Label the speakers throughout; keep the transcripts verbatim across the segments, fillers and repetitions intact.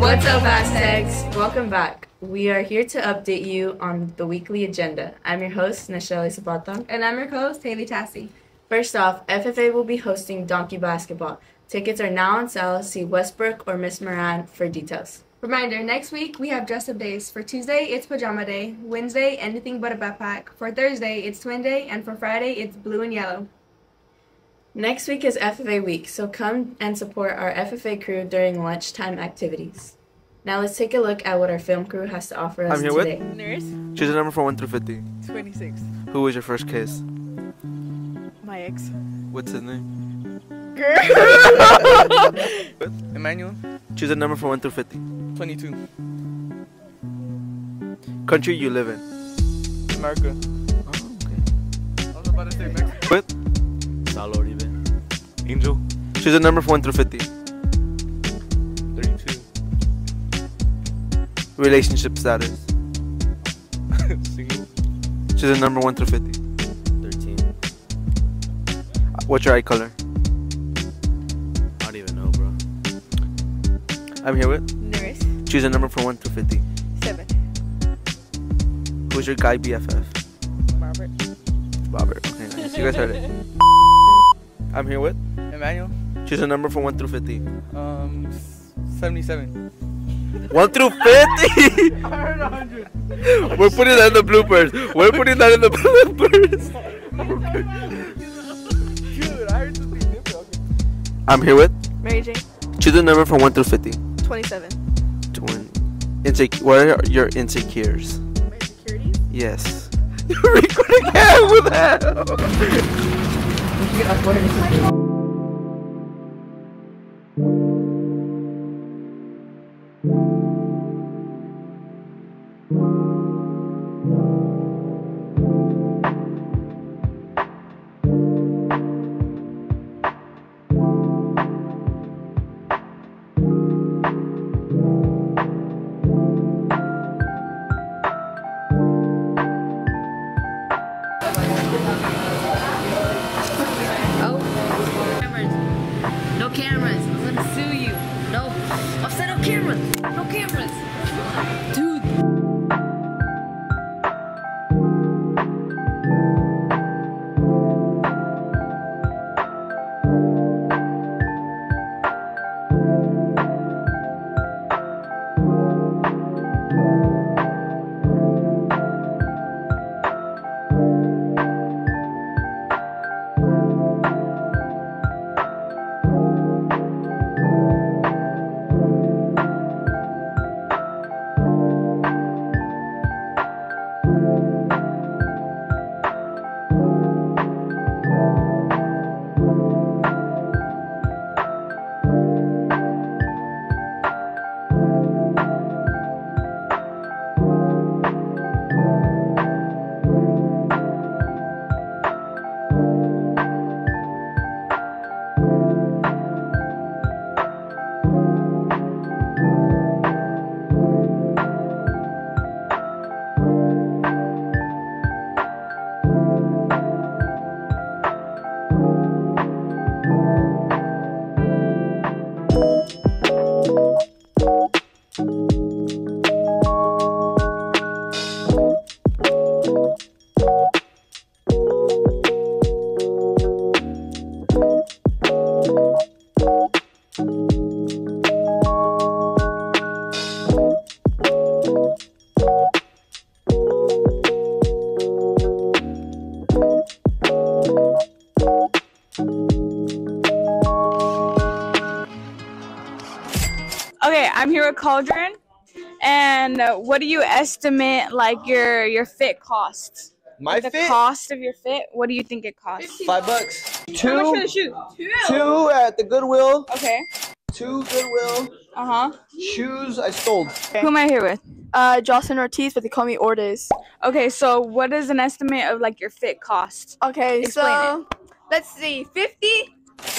Speaker 1: What's up, hashtags? Welcome back. We are here to update you on the weekly agenda. I'm your host, Nasheli Zapata.
Speaker 2: And I'm your host, Haley Tassi.
Speaker 1: First off, F F A will be hosting Donkey Basketball. Tickets are now on sale. See Westbrook or Miss Moran for details.
Speaker 2: Reminder, next week we have dress-up days. For Tuesday, it's Pajama Day. Wednesday, anything but a backpack. For Thursday, it's Twin Day. And for Friday, it's blue and yellow.
Speaker 1: Next week is F F A week, so come and support our F F A crew during lunchtime activities. Now let's take a look at what our film crew has to offer us
Speaker 3: I'm here
Speaker 1: today.
Speaker 3: with
Speaker 4: Nurse.
Speaker 3: Choose a number from one through fifty.
Speaker 4: twenty-six.
Speaker 3: Who was your first kiss?
Speaker 4: My ex.
Speaker 3: What's his name?
Speaker 4: Girl.
Speaker 3: Emmanuel. Choose a number from one through fifty.
Speaker 4: twenty-two.
Speaker 3: Country you live in?
Speaker 4: America.
Speaker 3: Oh, okay.
Speaker 4: I was about to say Mexico.
Speaker 3: With?
Speaker 5: Salo Oribe. Angel.
Speaker 3: Choose a number from one through fifty.
Speaker 5: thirty-two.
Speaker 3: Relationship status?
Speaker 5: Single.
Speaker 3: Choose a number one through fifty.
Speaker 5: thirteen.
Speaker 3: What's your eye color?
Speaker 5: I don't even know, bro.
Speaker 3: I'm here with?
Speaker 4: Nurse.
Speaker 3: Choose a number from one through fifty.
Speaker 4: seven.
Speaker 3: Who's your guy B F F?
Speaker 4: Robert.
Speaker 3: Robert. Okay, nice. You guys heard it. I'm here with?
Speaker 4: Emmanuel.
Speaker 3: Choose a number from one through fifty.
Speaker 4: Um, seventy-seven.
Speaker 3: one through fifty!
Speaker 4: I heard one hundred.
Speaker 3: We're putting that in the bloopers. We're putting that in the bloopers.
Speaker 4: Dude, I heard something different. Okay.
Speaker 3: I'm here with?
Speaker 4: Mary Jane.
Speaker 3: Choose a number from one through fifty.
Speaker 4: twenty-seven.
Speaker 3: Twin. Insec- what are your insecures?
Speaker 4: My insecurities?
Speaker 3: Yes. You're recording again with that.
Speaker 1: No cameras. I'm gonna sue you. No. I've said no cameras. No cameras. Dude.
Speaker 6: Okay, I'm here with Cauldron. And uh, what do you estimate like your your fit costs?
Speaker 7: My
Speaker 6: the
Speaker 7: fit?
Speaker 6: cost of your fit, what do you think it costs?
Speaker 7: Five bucks.
Speaker 6: How much for
Speaker 7: Two,
Speaker 6: the shoe?
Speaker 7: two at the Goodwill.
Speaker 6: Okay.
Speaker 7: Two Goodwill.
Speaker 6: Uh-huh.
Speaker 7: Shoes I stole.
Speaker 6: Who am I here with?
Speaker 8: Uh, Jocelyn Ortiz, but they call me Ortiz.
Speaker 6: Okay, so what is an estimate of like your fit cost?
Speaker 8: Okay,
Speaker 6: Explain
Speaker 8: so let's see, fifty.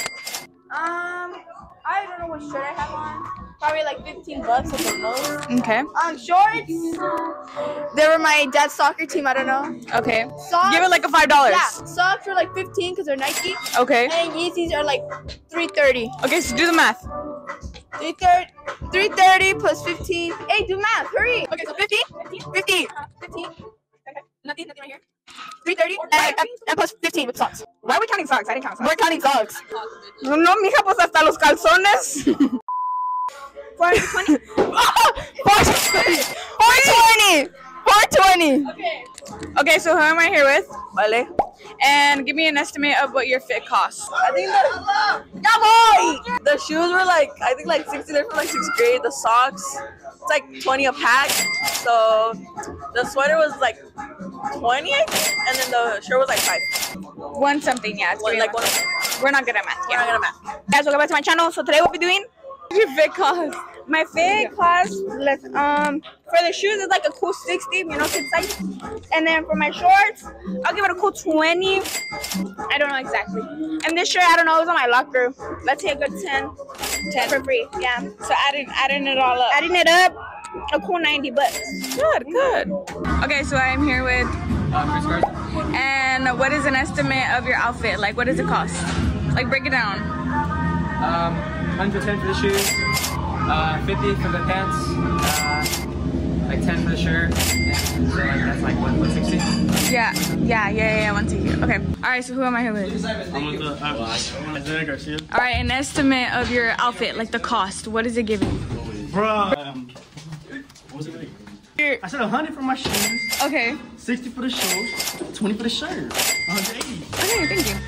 Speaker 8: Um, I don't know what shirt I have on. Probably like fifteen bucks at the most.
Speaker 6: Okay.
Speaker 8: Um, shorts. They were my dad's soccer team. I don't know.
Speaker 6: Okay.
Speaker 8: Socks.
Speaker 6: Give it like a five dollars.
Speaker 8: Yeah, socks are like fifteen because they're Nike.
Speaker 6: Okay.
Speaker 8: And Yeezys are like three thirty.
Speaker 6: Okay, so do the math.
Speaker 8: three thirty, three thirty plus fifteen. Hey, do math. Hurry. Okay, so fifty, fifty, fifteen. Okay, nothing, nothing right here. three thirty and, and, and plus fifteen with socks.
Speaker 6: Why are we counting socks? I didn't count socks.
Speaker 8: We're counting socks.
Speaker 6: No, no, mija, pues hasta los calzones.
Speaker 8: four twenty.
Speaker 6: four twenty. four twenty.
Speaker 8: Okay.
Speaker 6: Okay, so who am I here with? Vale. And give me an estimate of what your fit costs.
Speaker 9: I think that yeah, boy! The shoes were like, I think like sixty dollars for like sixth grade. The socks, it's like twenty a pack. So the sweater was like twenty, I think, and then the shirt was like five.
Speaker 6: One something, yeah.
Speaker 9: One, like one.
Speaker 6: We're not good at math.
Speaker 9: We're
Speaker 6: Yeah.
Speaker 9: not gonna math.
Speaker 6: Guys, welcome back to my channel. So today we'll be doing your fit cost. My fit cost, let's um for the shoes it's like a cool sixty, you know, kid size. And then for my shorts, I'll give it a cool twenty. I don't know exactly. And this shirt, I don't know, it was on my locker. Let's say a good ten. ten for free. Yeah. So adding adding it all up. Adding it up, a cool ninety bucks. Good, good. Okay, so I am here with
Speaker 10: Uh, Chris Garza.
Speaker 6: and what is an estimate of your outfit? Like what does it cost? Like break it down.
Speaker 10: Um, one hundred ten for the shoes, uh, fifty for the pants, uh, like ten for the shirt, and so like that's like what, one sixty?
Speaker 6: Yeah, yeah, yeah, yeah, yeah, one ticket. Okay. All right, so who am I here with?
Speaker 11: I'm with the, uh, Isaiah Garcia.
Speaker 6: All right, an estimate of your outfit, like the cost. What is it giving?
Speaker 11: Bruh. Um, what was it like? I said one hundred for my shoes.
Speaker 6: Okay.
Speaker 11: sixty for the shorts, twenty for the shirt. one hundred eighty.
Speaker 6: Okay, thank you.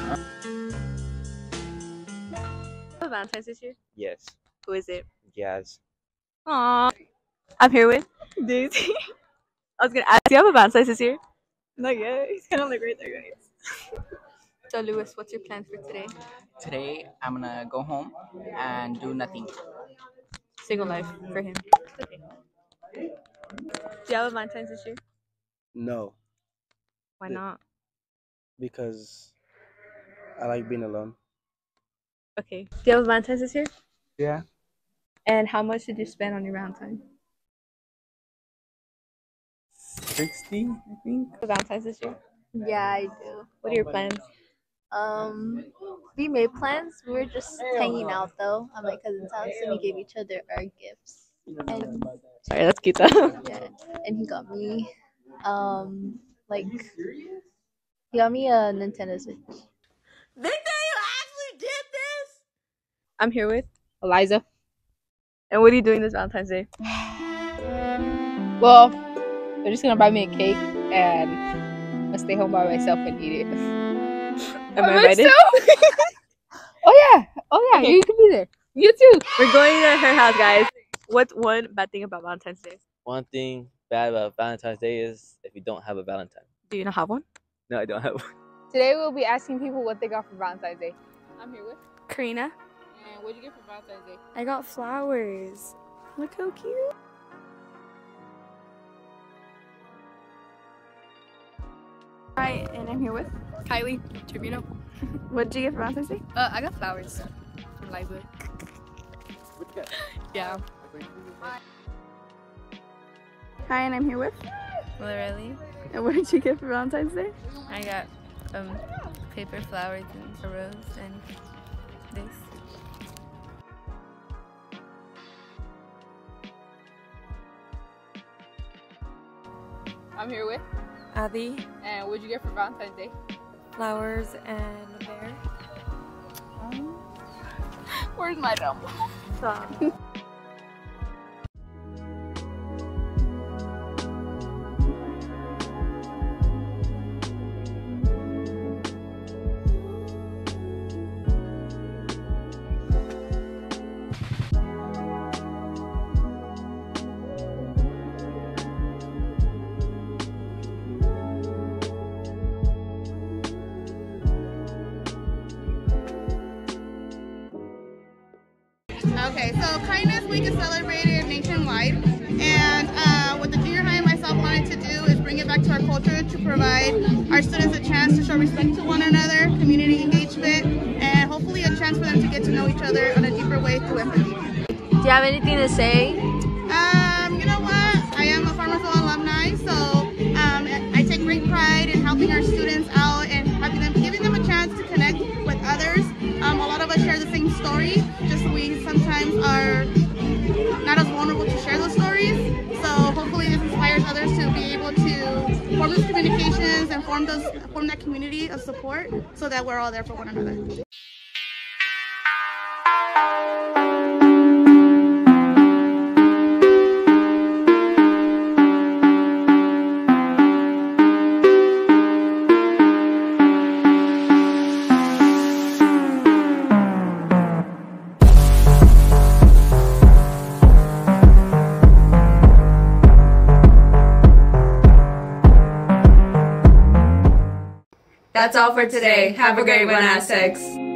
Speaker 9: Valentine's this year?
Speaker 3: Yes.
Speaker 9: Who is it?
Speaker 3: Yes.
Speaker 9: Aww. I'm here with Daisy. I was gonna ask, do you have a Valentine's this year?
Speaker 6: Not yet. He's kind of like right there, guys.
Speaker 9: So Lewis, what's your plans for today?
Speaker 12: Today, I'm gonna go home and do nothing.
Speaker 9: Single life for him. Okay. Do you have a Valentine's this year?
Speaker 13: No,
Speaker 9: Why not?
Speaker 13: because I like being alone.
Speaker 9: Okay. Do you have a Valentine's this year?
Speaker 13: Yeah.
Speaker 9: And how much did you spend on your Valentine?
Speaker 13: sixty, I think.
Speaker 9: A Valentine's this year?
Speaker 14: Yeah, I do.
Speaker 9: What are your plans?
Speaker 14: Um, we made plans. We were just hanging out though at my cousin's house, and we gave each other our gifts. And
Speaker 9: Sorry, that's cute though.
Speaker 14: yeah, and he got me, um, like he got me a Nintendo Switch.
Speaker 9: I'm here with Eliza. And what are you doing this Valentine's Day?
Speaker 15: Well, they're just gonna buy me a cake and I'll stay home by myself and eat it.
Speaker 9: Am I invited?
Speaker 15: Oh yeah, oh yeah,
Speaker 9: Okay.
Speaker 15: you can be there. You too.
Speaker 9: We're going to her house, guys. What's one bad thing about Valentine's Day?
Speaker 5: One thing bad about Valentine's Day is if you don't have a Valentine.
Speaker 9: Do you not have one?
Speaker 5: No, I don't have one.
Speaker 15: Today we'll be asking people what they got for Valentine's Day. I'm here with.
Speaker 8: Karina.
Speaker 15: And what'd you get for Valentine's Day?
Speaker 8: I got flowers. Look how cute. Alright, and I'm here with
Speaker 2: Kylie Tribunal.
Speaker 8: What did you get for Valentine's Day?
Speaker 2: Uh, I got flowers from Liza. Yeah.
Speaker 8: Hi, and I'm here with
Speaker 16: Literally.
Speaker 8: And what did you get for Valentine's Day?
Speaker 16: I got um paper flowers and a rose and this.
Speaker 15: I'm here with.
Speaker 16: Adi.
Speaker 15: And what'd you get for Valentine's Day?
Speaker 16: Flowers and a bear.
Speaker 15: Um, where's my dumb?
Speaker 16: Song.
Speaker 17: Okay, so Kindness Week is celebrated nationwide, and uh, what the junior high and myself wanted to do is bring it back to our culture to provide our students a chance to show respect to one another, community engagement, and hopefully a chance for them to get to know each other on a deeper way through empathy.
Speaker 14: Do you have anything to say?
Speaker 17: Um, you know what? I am a Farmersville alumni, so um, I take great pride in helping our students out and having them, giving them a chance to connect with others. Um, a lot of us share the same story, just we sometimes are form those form that community of support so that we're all there for one another.
Speaker 1: That's all for today. Have a great one, Aztecs.